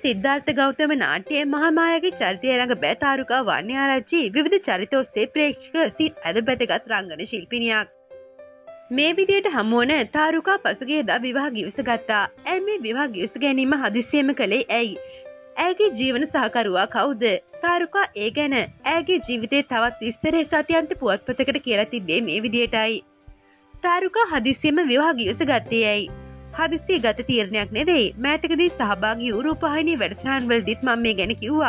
සිද්ධාර්ථ ගෞතම නාට්‍යයේ මහාමායාගේ චරිතය රඟ බෑ තාරුකා වන්‍යාරච්චි විවිධ චරිත ඔස්සේ ප්‍රේක්ෂක සිත් ඇදපැතගත් රංගන ශිල්පිනියක්. මේ විදියට හමුවන තාරුකා පසුගියදා විවාහ ගිවිසගත්තා. ඇය මේ විවාහ ගිවිස ගැනීම හදිස්සියෙම කළේ ඇයි? ඇයගේ ජීවන සහකරුවා කවුද? තාරුකා ඒ ගැන ඇයගේ ජීවිතයේ තවත් විස්තර සත්‍යන්ත පුවත්පතකට කියලා තිබේ මේ විදියටයි. තාරුකා හදිස්සියෙම විවාහ ගිවිස ගත්තේ ඇයි? හදිස්සිය ගත තීරණයක් නෙවෙයි. මෑතකදී සහභාගී වූ රූපවාහිනී වැඩසටහන් වලදීත් මම මේ ගැන කිව්වා.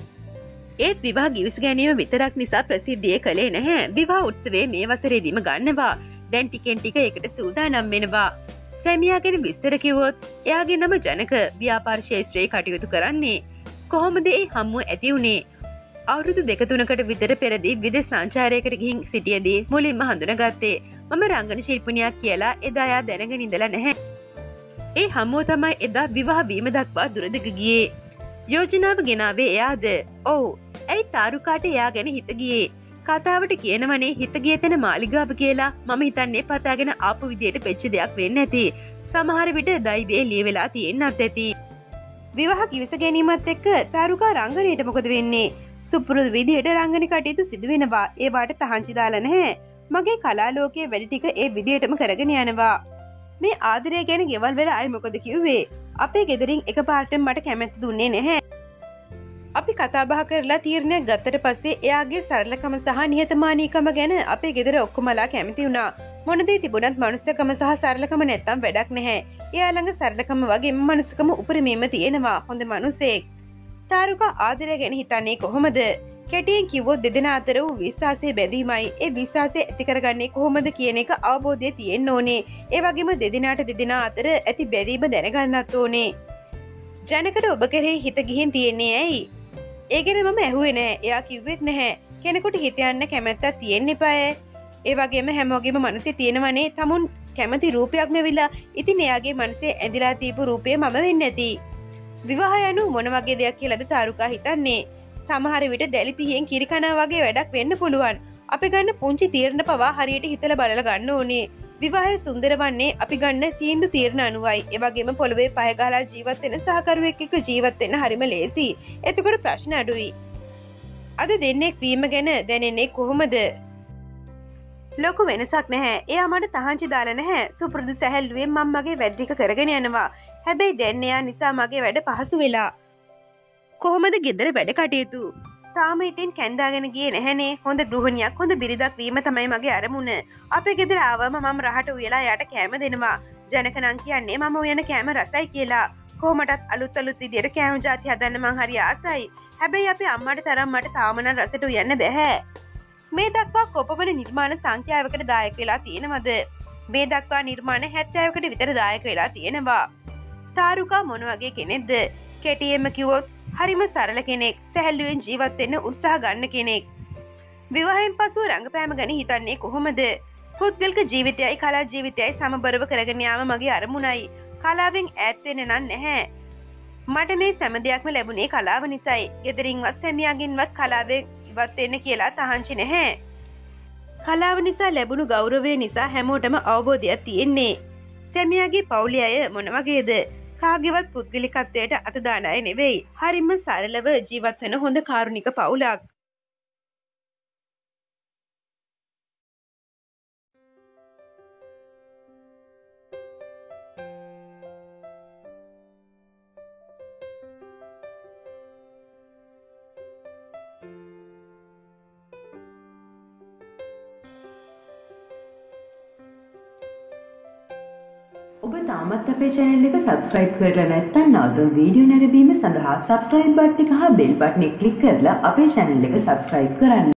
ඒත් විවාහ ගිවිස ගැනීම විතරක් නිසා ප්‍රසිද්ධිය කළේ නැහැ. විවාහ උත්සවයේ මේ වසරේදීම ගන්නවා. දැන් ටිකෙන් ටික ඒකට සූදානම් වෙනවා. සැමියා ගැන විස්තර කිව්වොත් එයාගේ නම ජනක. ව්‍යාපාර ක්ෂේත්‍රයේ කටයුතු කරන්නේ. කොහොමද ඒ හම්මුව ඇති වුනේ? අවුරුදු 2-3කට විතර පෙරදී විදේශ සංචාරයකට ගිහින් සිටියදී මුලින්ම හඳුනාගත්තේ මම රංගන ශිල්පිනියක් කියලා. එදා එයා දැනගෙන ඉඳලා නැහැ. ඒ හමුව තමයි එදා විවාහ වීම දක්වා දුරදිග ගියේ. යෝජනාව ගෙනාවේ එයාද? ඔව්. ඇයි තාරුකාට එයා ගැන හිත ගියේ? කතාවට කියනවනේ හිත ගිය තැන මාලිගාව කියලා. මම හිතන්නේ පතාගෙන ආපු විදියට වෙච්ච දෙයක් වෙන්න ඇති. සමහර විට දෛවයේ ලියවිලා තියෙන්නත් ඇති. විවාහ කිවිස ගැනීමත් එක්ක තාරුකා රංගනයට මොකද වෙන්නේ? සුපුරුදු විදියට රංගන කටයුතු සිදු වෙනවා. ඒවට තහංචි දාලා නැහැ. මගේ කලා ලෝකයේ වැඩ ටික ඒ විදියටම කරගෙන යනවා. මේ ආදරය ගැන ගෙවල් වෙලා අය මොකද කිව්වේ? අපේ ගෙදරින් එකපාරටම මට කැමැත්ත දුන්නේ නැහැ. අපි කතා බහ කරලා තීරණයක් ගත්තට පස්සේ එයාගේ සරලකම සහ නිහතමානීකම ගැන අපේ ගෙදර ඔක්කොමලා කැමති වුණා. මොන දේ තිබුණත් මනුස්සකම සහ සරලකම නැත්තම් වැඩක් නැහැ. එයා ළඟ සරලකම වගේම මනුස්සකම උපරිමයෙන්ම තියෙනවා. හොඳ මනුස්සෙක්. තාරුකා ආදරය ගැන හිතන්නේ කොහොමද? කෙටියෙන් කිව්වොත් දෙදෙනා අතර වූ විශ්වාසයේ බැඳීමයි. ඒ විශ්වාසය ඇති කරගන්නේ කොහොමද කියන එක අවබෝධය තියෙන්න ඕනේ. ඒ වගේම දෙදෙනාට දෙදෙනා අතර ඇති බැඳීම දැනගන්නත් ඕනේ. ජනකට ඔබ කෙරෙහි හිත ගිහින් තියෙන්නේ ඇයි? ඒ ගැන මම ඇහුවේ නෑ. එයා කිව්වෙත් නැහැ. කෙනෙකුට හිත යන්න කැමැත්තක් තියෙන්න එපාය. ඒ වගේම හැමෝගෙම මනසේ තියෙනවනේ තමුන් කැමති රූපයක් නෙවිලා. ඉතින් එයාගේ මනසේ ඇඳිලා තියපු රූපය මම වෙන්නේ නැති. විවාහ යනු මොන වගේ දෙයක් කියලාද තාරුකා හිතන්නේ? සමහර විට දැලි පිහියෙන් කිරි කනවා වගේ වැඩක් වෙන්න පුළුවන්. අපි ගන්න පුංචි තීරණ පවා හරියට හිතලා බලලා ගන්න ඕනේ. විවාහය සුන්දර වන්නේ අපි ගන්න තීන්දුව තීරණ අනුවයි. ඒ වගේම පොළවේ පය ගහලා ජීවත් වෙන සහකරුවෙක් එක්ක ජීවත් වෙන්න හරිම ලේසි. එතකොට ප්‍රශ්න අඩුයි. අද දෙන්නෙක් වීම ගැන දැනෙන්නේ කොහොමද? ලොකු වෙනසක් නැහැ. එයා මට තහංචි දාලා නැහැ. සුපුරුදු සැහැල්ලුවෙන් මම මගේ වැඩ ටික කරගෙන යනවා. හැබැයි දැන් එයා නිසා මගේ වැඩ පහසු වෙලා. කොහොමද ගෙදර වැඩ කටයුතු? තාම ඉතින් කැන්දාගෙන ගියේ නැහැනේ. හොඳ ගෘහණියක් හොඳ බිරිඳක් වීම තමයි මගේ අරමුණ. අපේ ගෙදර ආවම මම රහට උයලා යාට කෑම දෙනවා. ජනක නම් කියන්නේ මම උයන කෑම රසයි කියලා. කොහොමටත් අලුත් විදියට කෑම ಜಾති හදන්න මං හරි ආසයි. හැබැයි අපේ අම්මට තරම් මට තාම නම් රසට උයන්න බැහැ. මේ දක්වා කොපමණ නිර්මාණ සංඛ්‍යාවකට දායක වෙලා තියෙනවද? මේ දක්වා නිර්මාණ 70කට විතර දායක වෙලා තියෙනවා. තාරුකා මොන වගේ කෙනෙක්ද? කෙටියෙන්ම කිව්වොත් හරිම සරල කෙනෙක්. සැහැල්ලුවෙන් ජීවත් වෙන්න උත්සාහ ගන්න කෙනෙක්. විවාහයෙන් පසුව රංගපෑම ගැන හිතන්නේ කොහොමද? පුද්ගලික ජීවිතයයි කලා ජීවිතයයි සමබරව කරගෙන යාම මගේ අරමුණයි. කලාවෙන් ඈත් වෙන්න නම් නැහැ. මට මේ සෑම දෙයක්ම ලැබුණේ කලාව නිසායි. ගෙදරින්වත් සැමියාගෙන්වත් කලාවෙන් ඉවත් වෙන්න කියලා තහංචි නැහැ. කලාව නිසා ලැබුණු ගෞරවය නිසා හැමෝටම අවබෝධයක් තියෙන්නේ. සැමියාගේ පවුලේ අය මොන වගේද? කාගේවත් පුද්ගලිකත්වයට අත දාන අය නෙවෙයි. හරිම සරලව ජීවත් වෙන හොඳ කාරුණික පවුලක්. ඔබ තාමත් අපේ channel එක subscribe කරලා නැත්නම් නවතුම් වීඩියෝ නැරඹීම සඳහා subscribe button එක හා bell button එක click කරලා අපේ channel එක subscribe කරන්න.